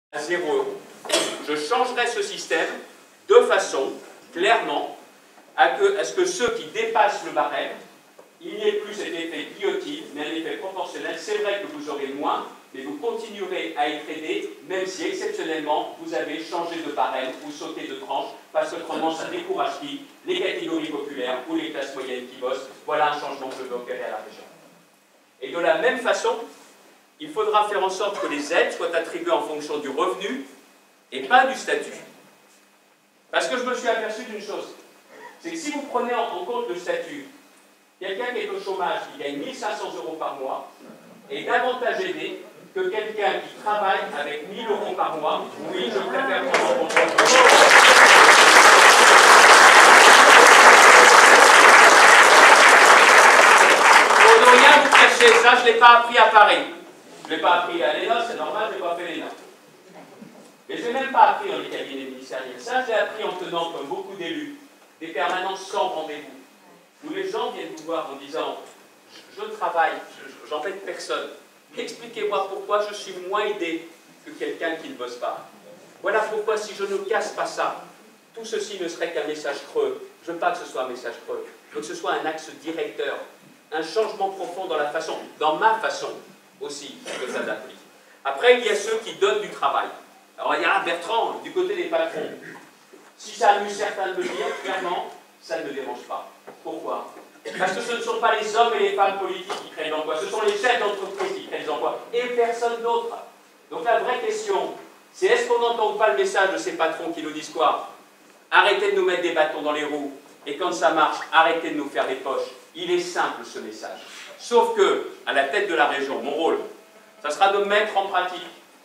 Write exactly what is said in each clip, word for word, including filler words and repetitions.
à zéro euro. Je changerai ce système de façon, clairement, à, que, à ce que ceux qui dépassent le barème, il n'y ait plus cet effet guillotine, mais un effet proportionnel. C'est vrai que vous aurez moins, mais vous continuerez à être aidé, même si exceptionnellement vous avez changé de barème ou sauté de tranche, parce qu'autrement ça décourage qui les catégories populaires ou les classes moyennes qui bossent. Voilà un changement que je veux opérer à la région. Et de la même façon, il faudra faire en sorte que les aides soient attribuées en fonction du revenu et pas du statut. Parce que je me suis aperçu d'une chose, c'est que si vous prenez en compte le statut, quelqu'un qui est au chômage, qui gagne mille cinq cents euros par mois, est davantage aidé que quelqu'un qui travaille avec mille euros par mois. Oui, je préfère prendre en compte. Pour ne rien vous cacher, ça je ne l'ai pas appris à Paris. Je ne l'ai pas appris à l'E N A, c'est normal, je n'ai pas fait l'E N A. Mais je n'ai même pas appris dans les cabinets ministériels. Ça, j'ai appris en tenant, comme beaucoup d'élus, des permanences sans rendez-vous, où les gens viennent vous voir en disant « je, je travaille, j'embête personne, expliquez-moi pourquoi je suis moins aidé que quelqu'un qui ne bosse pas. Voilà pourquoi si je ne casse pas ça, tout ceci ne serait qu'un message creux. Je ne veux pas que ce soit un message creux, je veux que ce soit un axe directeur, un changement profond dans la façon, dans ma façon aussi de s'adapter. Après, il y a ceux qui donnent du travail. Alors il y a Bertrand, du côté des patrons. Si ça amuse certains de me dire, clairement, ça ne me dérange pas. Pourquoi? Parce que ce ne sont pas les hommes et les femmes politiques qui créent l'emploi, ce sont les chefs d'entreprise qui créent les emplois, et personne d'autre. Donc la vraie question, c'est est-ce qu'on n'entend pas le message de ces patrons qui nous disent quoi? Arrêtez de nous mettre des bâtons dans les roues, et quand ça marche, arrêtez de nous faire des poches. Il est simple ce message. Sauf que, à la tête de la région, mon rôle, ça sera de mettre en pratique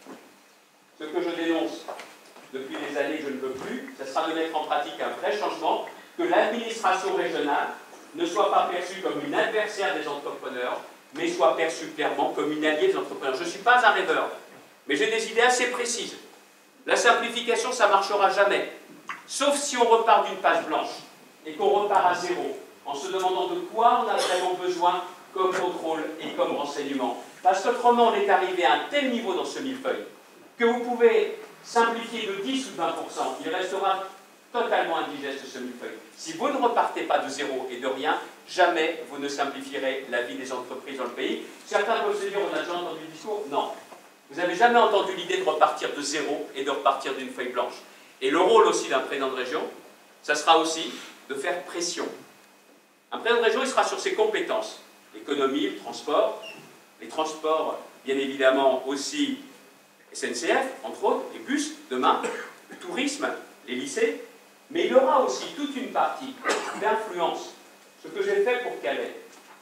ce que je dénonce depuis des années, je ne veux plus, ça sera de mettre en pratique un vrai changement, que l'administration régionale ne soit pas perçue comme une adversaire des entrepreneurs, mais soit perçue clairement comme une alliée des entrepreneurs. Je ne suis pas un rêveur, mais j'ai des idées assez précises. La simplification, ça ne marchera jamais, sauf si on repart d'une page blanche et qu'on repart à zéro, en se demandant de quoi on a vraiment besoin comme contrôle et comme renseignement. Parce qu'autrement, on est arrivé à un tel niveau dans ce millefeuille que vous pouvez simplifier de dix ou vingt pour cent, il restera totalement indigeste ce millefeuille. Si vous ne repartez pas de zéro et de rien, jamais vous ne simplifierez la vie des entreprises dans le pays. Certains peuvent se dire, on a déjà entendu le discours. Non. Vous n'avez jamais entendu l'idée de repartir de zéro et de repartir d'une feuille blanche. Et le rôle aussi d'un président de région, ça sera aussi de faire pression. Un président de région, il sera sur ses compétences. L'économie, le transport, les transports, bien évidemment aussi S N C F, entre autres, les bus, demain, le tourisme, les lycées, mais il y aura aussi toute une partie d'influence. Ce que j'ai fait pour Calais,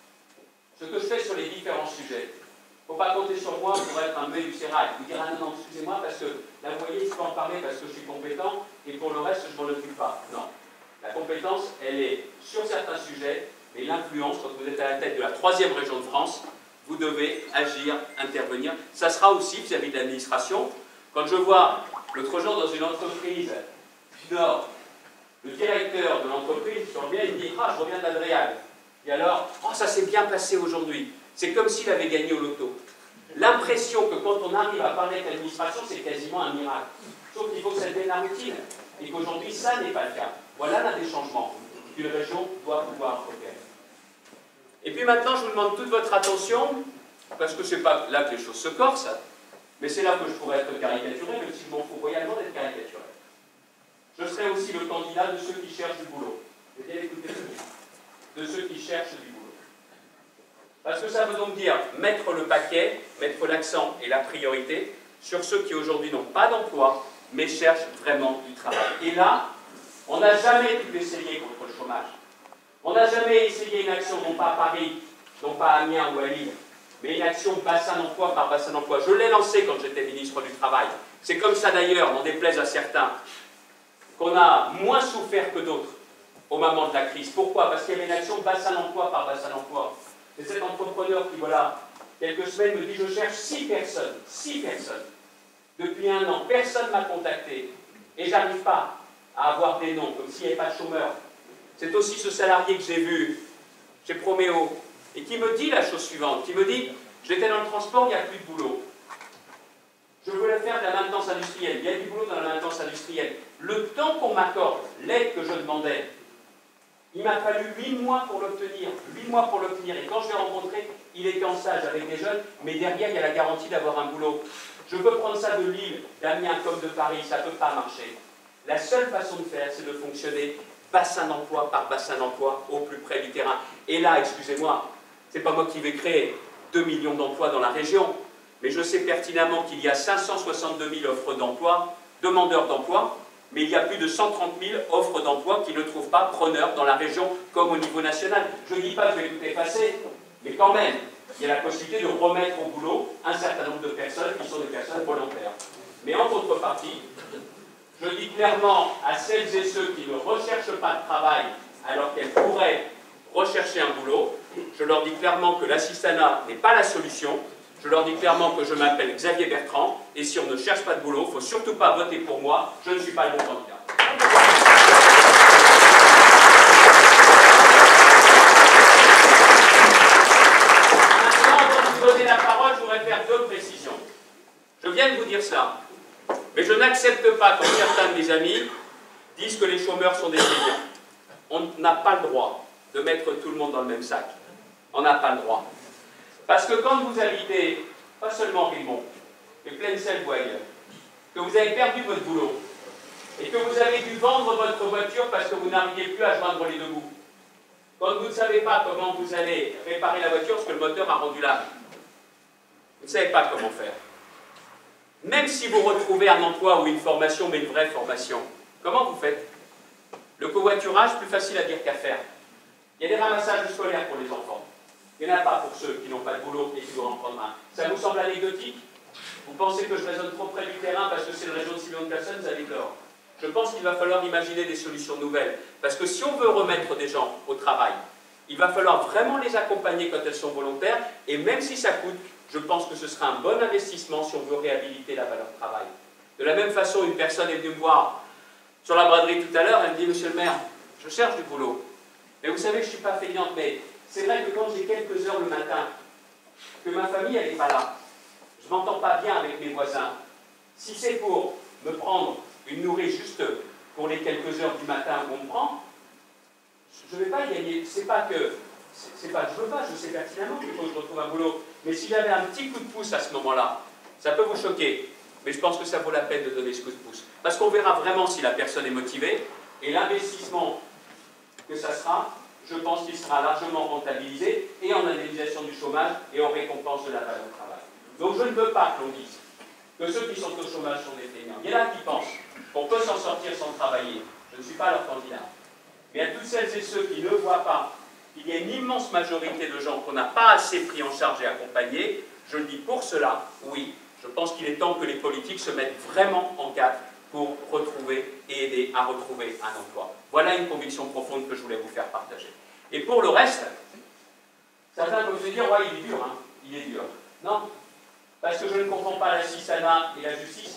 ce que je fais sur les différents sujets. Il ne faut pas compter sur moi pour être un muet du sérail. Vous direz, ah non, non, excusez-moi, parce que là, vous voyez, je peux en parler parce que je suis compétent, et pour le reste, je ne m'en occupe pas. Non. La compétence, elle est sur certains sujets, mais l'influence, quand vous êtes à la tête de la troisième région de France, vous devez agir, intervenir. Ça sera aussi vis-à-vis de l'administration. Quand je vois, l'autre jour, dans une entreprise du Nord, le directeur de l'entreprise, je reviens, il me dit, ah, je reviens d'Adréal. Et alors, oh, ça s'est bien passé aujourd'hui. C'est comme s'il avait gagné au loto. L'impression que quand on arrive à parler de l'administration, c'est quasiment un miracle. Sauf qu'il faut que ça devienne la routine. Et qu'aujourd'hui, ça n'est pas le cas. Voilà l'un des changements qu'une région doit pouvoir opérer. Et puis maintenant, je vous demande toute votre attention, parce que ce n'est pas là que les choses se corsent, mais c'est là que je pourrais être caricaturé, même si je m'en fous royalement d'être caricaturé. Je serai aussi le candidat de ceux qui cherchent du boulot. Vous bien écouter ce de ceux qui cherchent du boulot. Parce que ça veut donc dire mettre le paquet, mettre l'accent et la priorité sur ceux qui aujourd'hui n'ont pas d'emploi, mais cherchent vraiment du travail. Et là, on n'a jamais pu essayer contre le chômage. On n'a jamais essayé une action, non pas à Paris, non pas à Amiens ou à Lille, mais une action bassin d'emploi par bassin d'emploi. Je l'ai lancée quand j'étais ministre du Travail. C'est comme ça d'ailleurs, n'en déplaise à certains, qu'on a moins souffert que d'autres au moment de la crise. Pourquoi? Parce qu'il y avait une action bassin d'emploi par bassin d'emploi. C'est cet entrepreneur qui, voilà, quelques semaines me dit, je cherche six personnes, six personnes. Depuis un an, personne ne m'a contacté. Et j'arrive pas à avoir des noms, comme s'il n'y avait pas de chômeurs. C'est aussi ce salarié que j'ai vu chez Proméo, et qui me dit la chose suivante, qui me dit, j'étais dans le transport, il n'y a plus de boulot. Je voulais faire de la maintenance industrielle. Il y a du boulot dans la maintenance industrielle. Le temps qu'on m'accorde, l'aide que je demandais, il m'a fallu huit mois pour l'obtenir. huit mois pour l'obtenir. Et quand je l'ai rencontré, il était en stage avec des jeunes, mais derrière, il y a la garantie d'avoir un boulot. Je peux prendre ça de Lille, d'Amiens comme de Paris, ça ne peut pas marcher. La seule façon de faire, c'est de fonctionner bassin d'emploi par bassin d'emploi au plus près du terrain. Et là, excusez-moi, c'est pas moi qui vais créer deux millions d'emplois dans la région, mais je sais pertinemment qu'il y a cinq cent soixante-deux mille offres d'emploi, demandeurs d'emploi, mais il y a plus de cent trente mille offres d'emploi qui ne trouvent pas preneurs dans la région comme au niveau national. Je ne dis pas que je vais tout effacer, mais quand même, il y a la possibilité de remettre au boulot un certain nombre de personnes qui sont des personnes volontaires. Mais en contrepartie, je dis clairement à celles et ceux qui ne recherchent pas de travail alors qu'elles pourraient rechercher un boulot, je leur dis clairement que l'assistanat n'est pas la solution. Je leur dis clairement que je m'appelle Xavier Bertrand, et si on ne cherche pas de boulot, il ne faut surtout pas voter pour moi, je ne suis pas le bon candidat. Maintenant, avant de vous donner la parole, je voudrais faire deux précisions. Je viens de vous dire ça, mais je n'accepte pas quand certains de mes amis disent que les chômeurs sont des feignants. On n'a pas le droit de mettre tout le monde dans le même sac. On n'a pas le droit. Parce que quand vous habitez, pas seulement Rimont, mais Plaine-Sel ou ailleurs, que vous avez perdu votre boulot, et que vous avez dû vendre votre voiture parce que vous n'arriviez plus à joindre les deux bouts, quand vous ne savez pas comment vous allez réparer la voiture parce que le moteur a rendu l'âme, vous ne savez pas comment faire. Même si vous retrouvez un emploi ou une formation, mais une vraie formation, comment vous faites? Le covoiturage, plus facile à dire qu'à faire. Il y a des ramassages scolaires pour les enfants. Il n'y en a pas pour ceux qui n'ont pas de boulot et qui doivent en prendre un. Ça vous semble anecdotique? Vous pensez que je raisonne trop près du terrain parce que c'est une région de six millions de personnes? Vous avez tort. Je pense qu'il va falloir imaginer des solutions nouvelles. Parce que si on veut remettre des gens au travail, il va falloir vraiment les accompagner quand elles sont volontaires. Et même si ça coûte, je pense que ce sera un bon investissement si on veut réhabiliter la valeur travail. De la même façon, une personne est venue me voir sur la braderie tout à l'heure, elle me dit « Monsieur le maire, je cherche du boulot. Mais vous savez, je ne suis pas feignante, mais c'est vrai que quand j'ai quelques heures le matin, que ma famille, elle n'est pas là, je ne m'entends pas bien avec mes voisins. Si c'est pour me prendre une nourrice juste pour les quelques heures du matin où on me prend, je ne vais pas y gagner. C'est pas que... C'est pas que je ne veux pas, je sais pertinemment qu'il faut que je retrouve un boulot. Mais si j'avais un petit coup de pouce à ce moment-là, ça peut vous choquer, mais je pense que ça vaut la peine de donner ce coup de pouce. Parce qu'on verra vraiment si la personne est motivée, et l'investissement que ça sera, je pense qu'il sera largement rentabilisé, et en indemnisation du chômage, et en récompense de la valeur du travail. Donc je ne veux pas que l'on dise que ceux qui sont au chômage sont des feignants. Il y en a qui pensent qu'on peut s'en sortir sans travailler. Je ne suis pas leur candidat. Mais à toutes celles et ceux qui ne voient pas qu'il y a une immense majorité de gens qu'on n'a pas assez pris en charge et accompagnés, je le dis pour cela, oui, je pense qu'il est temps que les politiques se mettent vraiment en cadre pour retrouver et aider à retrouver un emploi. Voilà une conviction profonde que je voulais vous faire partager. Et pour le reste, certains peuvent se dire, ouais, il est dur, hein, il est dur. Non, parce que je ne comprends pas l'assistanat et la justice.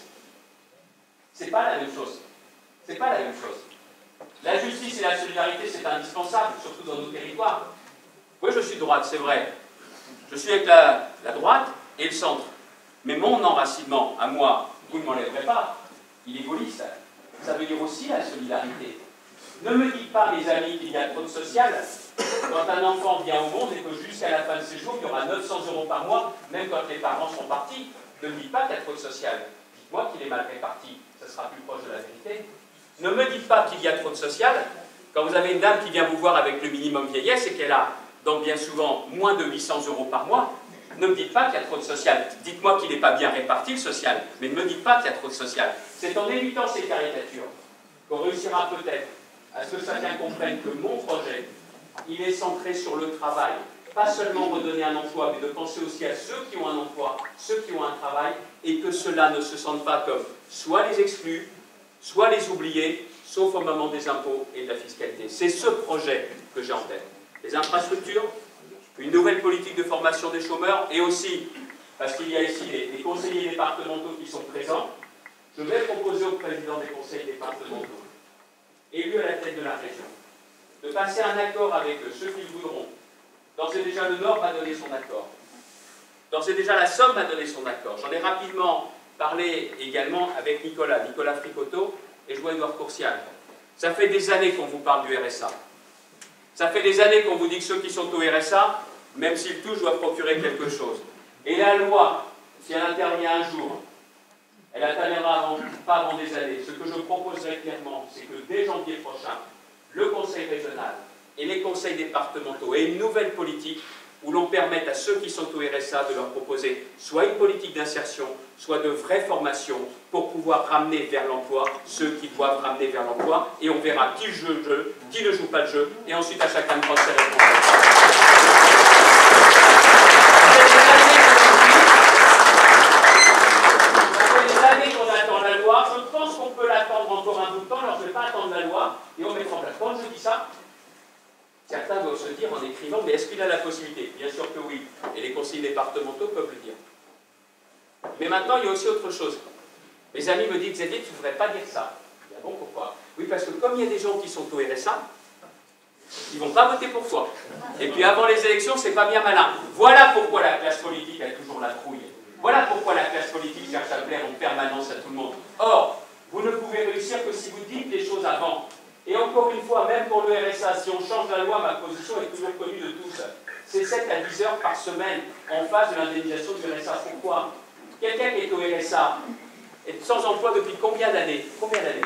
C'est pas la même chose. C'est pas la même chose. La justice et la solidarité, c'est indispensable, surtout dans nos territoires. Oui, je suis de droite, c'est vrai. Je suis avec la, la droite et le centre. Mais mon enracinement, à moi, vous ne m'enlèverez pas. Il est gaulliste. Ça veut dire aussi la solidarité. Ne me dites pas, mes amis, qu'il y a trop de social. Quand un enfant vient au monde et que jusqu'à la fin de ses jours, il y aura neuf cents euros par mois, même quand les parents sont partis. Ne me dites pas qu'il y a trop de social. Dites-moi qu'il est mal réparti. Ça sera plus proche de la vérité. Ne me dites pas qu'il y a trop de social. Quand vous avez une dame qui vient vous voir avec le minimum vieillesse et qu'elle a, donc bien souvent, moins de huit cents euros par mois, ne me dites pas qu'il y a trop de social. Dites-moi qu'il n'est pas bien réparti, le social, mais ne me dites pas qu'il y a trop de social. C'est en évitant ces caricatures qu'on réussira peut-être à ce que chacun comprenne que mon projet, il est centré sur le travail. Pas seulement redonner un emploi, mais de penser aussi à ceux qui ont un emploi, ceux qui ont un travail, et que ceux-là ne se sentent pas comme soit les exclus, soit les oubliés, sauf au moment des impôts et de la fiscalité. C'est ce projet que j'ai en tête. Les infrastructures, une nouvelle politique de formation des chômeurs, et aussi, parce qu'il y a ici les, les conseillers départementaux qui sont présents, je vais proposer au président des conseils départementaux, élu à la tête de la région, de passer un accord avec eux, ceux qui le voudront. D'ores et déjà, le Nord m'a donné son accord. D'ores et déjà, la Somme m'a donné son accord. J'en ai rapidement parler également avec Nicolas, Nicolas Fricoteau, et je vois Édouard Courcial. Ça fait des années qu'on vous parle du R S A. Ça fait des années qu'on vous dit que ceux qui sont au R S A, même s'ils touchent, doivent procurer quelque chose. Et la loi, si elle intervient un jour, elle n'interviendra avant, pas avant des années. Ce que je proposerai clairement, c'est que dès janvier prochain, le conseil régional et les conseils départementaux aient une nouvelle politique où l'on permette à ceux qui sont au R S A de leur proposer soit une politique d'insertion, soit de vraies formations pour pouvoir ramener vers l'emploi ceux qui doivent ramener vers l'emploi, et on verra qui joue le jeu, qui ne joue pas le jeu, et ensuite à chacun de prendre ses responsabilités. Ça fait des années qu'on attend la loi, je pense qu'on peut l'attendre encore un bout de temps, alors je ne vais pas attendre la loi, et on mettra en place. Quand je dis ça, certains doivent se dire en écrivant, mais est-ce qu'il a la possibilité? Bien sûr que oui, et les conseillers départementaux peuvent le dire. Mais maintenant, il y a aussi autre chose. Mes amis me disent, Xavier, tu ne devrais pas dire ça. Ah bon, pourquoi? Oui, parce que comme il y a des gens qui sont au R S A, ils ne vont pas voter pour toi. Et puis avant les élections, c'est pas bien malin. Voilà pourquoi la classe politique a toujours la trouille. Voilà pourquoi la classe politique cherche à plaire en permanence à tout le monde. Or, vous ne pouvez réussir que si vous dites les choses avant. Et encore une fois, même pour le R S A, si on change la loi, ma position est toujours connue de tous. C'est sept à dix heures par semaine en face de l'indemnisation du R S A. Pourquoi? Quelqu'un qui est au R S A est sans emploi depuis combien d'années? Combien d'années?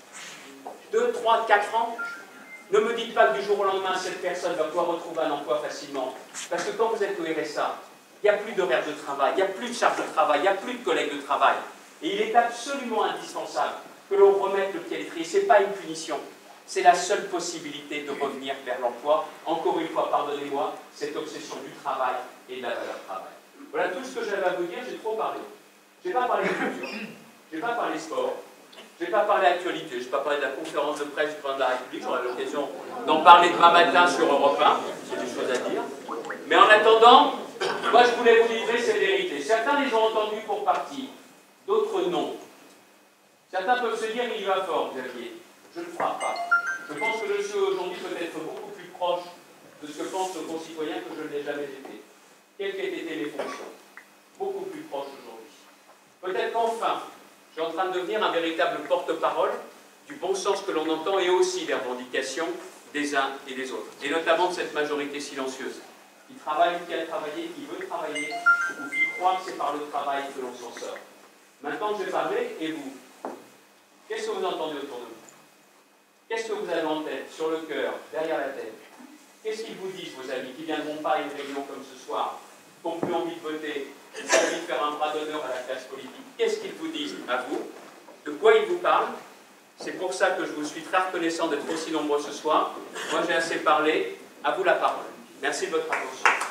deux, trois, quatre ans? Ne me dites pas que du jour au lendemain, cette personne va pouvoir retrouver un emploi facilement. Parce que quand vous êtes au R S A, il n'y a plus d'horaire de travail, il n'y a plus de charge de travail, il n'y a plus de collègues de travail. Et il est absolument indispensable que l'on remette le pied à l'étrier. Ce n'est pas une punition. C'est la seule possibilité de revenir vers l'emploi. Encore une fois, pardonnez-moi, cette obsession du travail et de la valeur travail. Voilà tout ce que j'avais à vous dire, j'ai trop parlé. Je n'ai pas parlé de culture, je n'ai pas parlé sport, je n'ai pas parlé actualité, je n'ai pas parlé de la conférence de presse du président de la République, j'aurai l'occasion d'en parler demain matin sur Europe un, j'ai des choses à dire. Mais en attendant, moi je voulais vous livrer ces vérités. Certains les ont entendues pour partie, d'autres non. Certains peuvent se dire, il y va fort, Xavier. Je ne crois pas. Je pense que je suis aujourd'hui peut-être beaucoup plus proche de ce que pensent nos concitoyens que je ne l'ai jamais été. Quelles qu'aient été mes fonctions? Beaucoup plus proche aujourd'hui. Peut-être qu'enfin, je suis en train de devenir un véritable porte-parole du bon sens que l'on entend et aussi des revendications des uns et des autres. Et notamment de cette majorité silencieuse, qui travaille, qui a travaillé, qui veut travailler, ou qui croit que c'est par le travail que l'on s'en sort. Maintenant, je vais parler, et vous? Qu'est-ce que vous entendez autour de vous? Qu'est-ce que vous avez en tête, sur le cœur, derrière la tête? Qu'est-ce qu'ils vous disent, vos amis, qui ne viendront pas à une réunion comme ce soir, qui n'ont plus envie de voter, qui ont envie de faire un bras d'honneur à la classe politique? Qu'est-ce qu'ils vous disent à vous? De quoi ils vous parlent? C'est pour ça que je vous suis très reconnaissant d'être aussi nombreux ce soir. Moi, j'ai assez parlé. À vous la parole. Merci de votre attention.